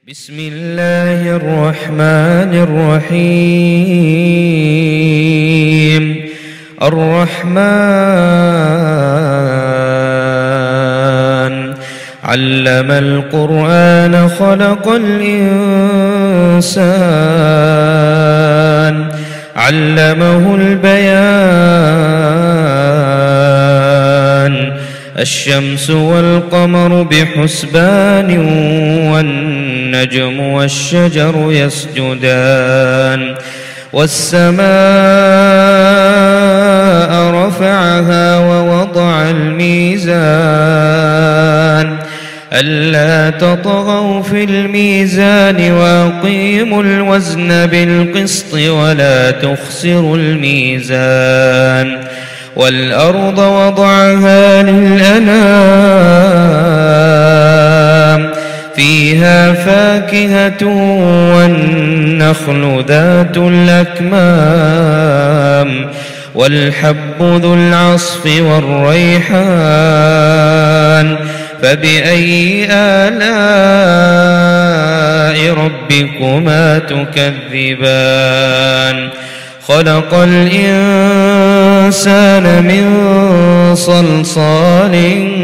بسم الله الرحمن الرحيم. الرحمن علم القرآن خلق الإنسان علمه البيان. الشمس والقمر بحسبان والنجم والشجر يسجدان. والسماء رفعها ووضع الميزان ألا تطغوا في الميزان وأقيموا الوزن بالقسط ولا تخسروا الميزان. والأرض وضعها للأنام فيها فاكهة والنخل ذات الأكمام والحب ذو العصف والريحان. فبأي آلاء ربكما تكذبان؟ خلق الإنسان من صلصال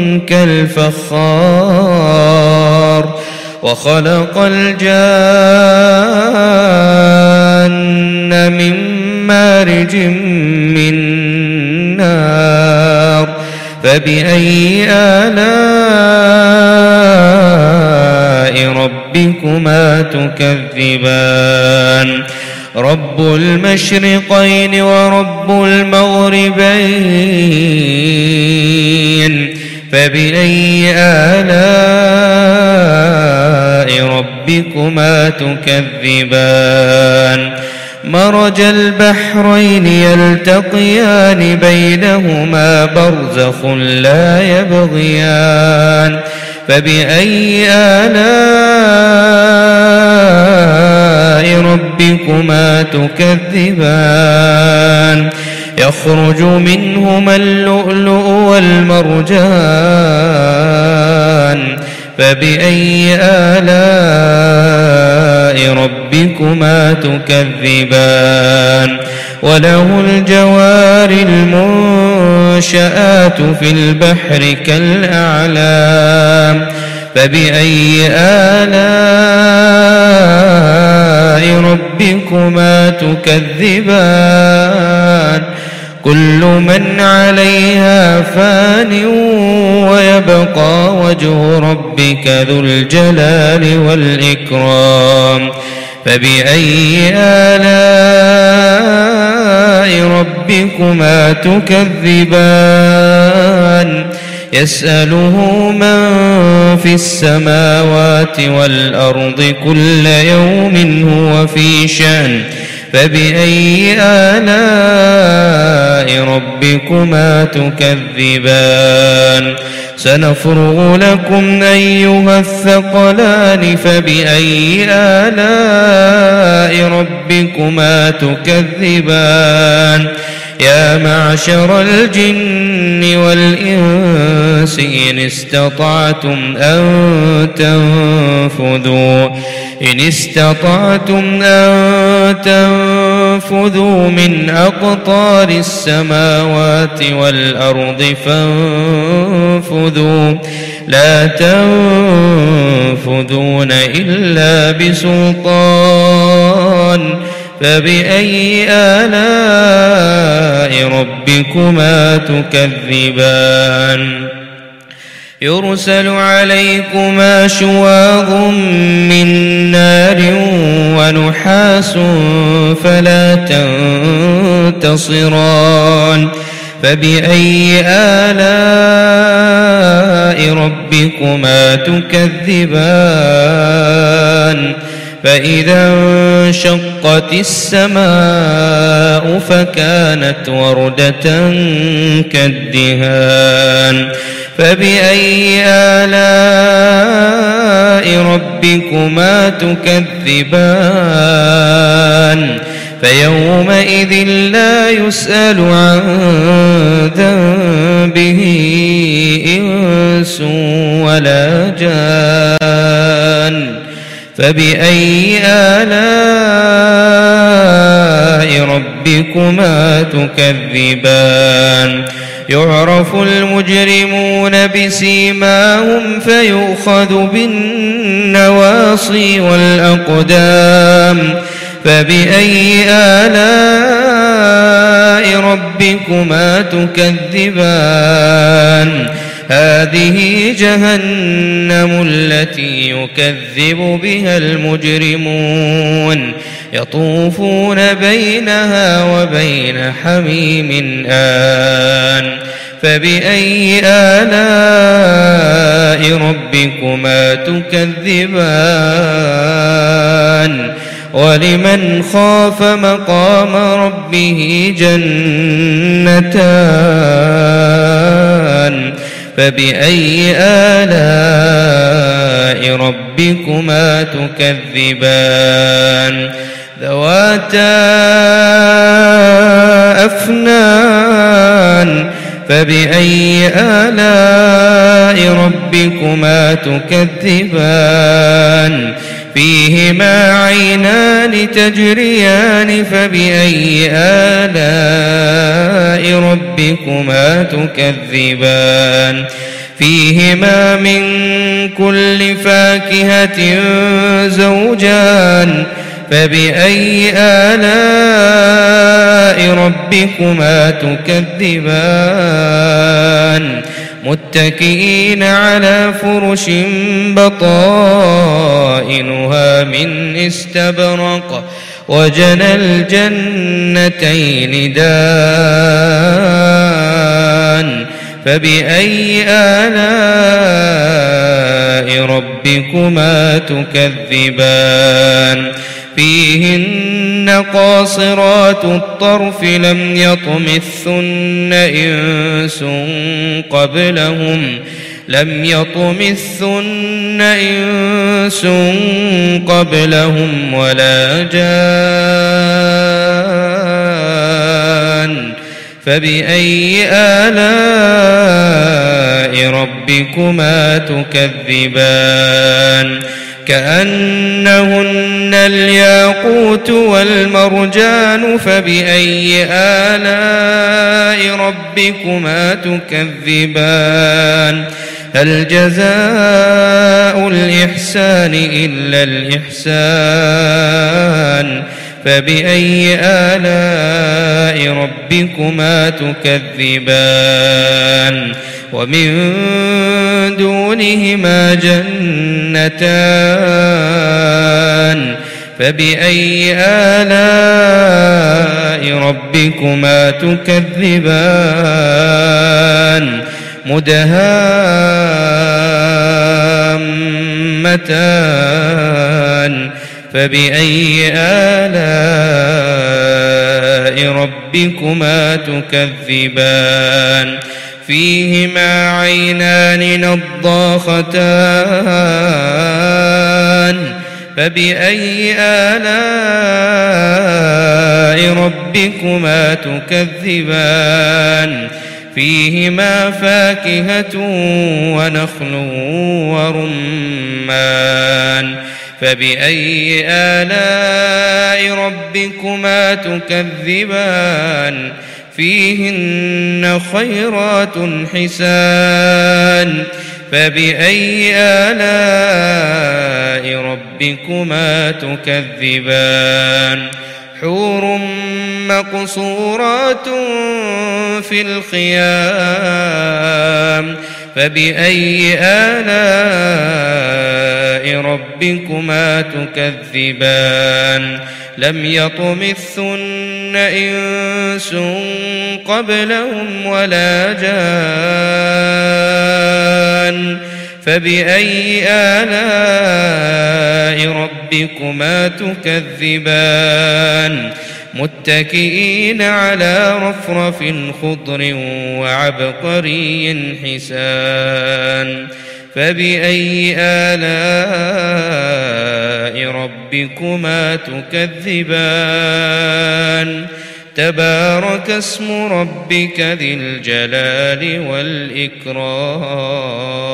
كالفخار وخلق الجان من مارج من نار. فبأي آلاء ربكما تكذبان؟ رب المشرقين ورب المغربين. فبأي آلاء ربكما تكذبان؟ مرج البحرين يلتقيان بينهما برزخ لا يبغيان. فبأي آلاء ربكما تكذبان؟ يخرج منهما اللؤلؤ والمرجان. فبأي آلاء ربكما تكذبان؟ وله الجوار المنشآت في البحر كالأعلام. فبأي آلاء ربكما تكذبان؟ كل من عليها فان ويبقى وجه ربك ذو الجلال والإكرام. فبأي آلاء ربكما تكذبان؟ يسأله من في السماوات والأرض كل يوم هو في شأن. فبأي آلاء ربكما تكذبان؟ سنفرغ لكم أيها الثقلان. فبأي آلاء ربكما تكذبان؟ يا معشر الجن والإنس إن استطعتم أن تنفذوا من أقطار السماوات والأرض فانفذوا لا تنفذون إلا بسلطان. فبأي آلاء ربكما تكذبان؟ يرسل عليكما شواظ من نار ونحاس فلا تنتصران. فبأي آلاء ربكما تكذبان؟ فإذا انشقت السماء فكانت وردة كالدهان. فبأي آلاء ربكما تكذبان؟ فيومئذ لا يسأل عن ذنبه إنس ولا جان. فبأي آلاء ربكما تكذبان يعرف المجرمون بسيماهم فيؤخذ بالنواصي والأقدام فبأي آلاء ربكما تكذبان هذه جهنم التي يكذب بها المجرمون يطوفون بينها وبين حميم آن فبأي آلاء ربكما تكذبان ولمن خاف مقام ربه جنتان فبأي آلاء ربكما تكذبان ذواتا أفنان فبأي آلاء ربكما تكذبان فيهما عينان تجريان فبأي آلاء ربكما تكذبان فيهما من كل فاكهة زوجان فبأي آلاء ربكما تكذبان متكئين على فرش بطائنها من استبرق وجنى الجنتين دان فبأي آلاء ربكما تكذبان فيهن قاصرات الطرف لم يطمثن إنس قبلهم ولا جان فبأي آلاء ربكما تكذبان كأنهن الياقوت والمرجان فبأي آلاء ربكما تكذبان هل جزاء الإحسان إلا الإحسان فبأي آلاء ربكما تكذبان ومن دونهما جنتان فبأي آلاء ربكما تكذبان مدهامتان فبأي آلاء ربكما تكذبان فيهما عينان نضاختان فبأي آلاء ربكما تكذبان فيهما فاكهة ونخل ورمان فبأي آلاء ربكما تكذبان فيهن خيرات حسان فبأي آلاء ربكما تكذبان حور مقصورات في الخيام فبأي آلاء ربكما تكذبان لم يطمثن إنس قبلهم ولا جان فبأي آلاء ربكما تكذبان متكئين على رفرف خضر وعبقري حسان فبأي آلاء ربكما تكذبان تبارك اسم ربك ذي الجلال والإكرام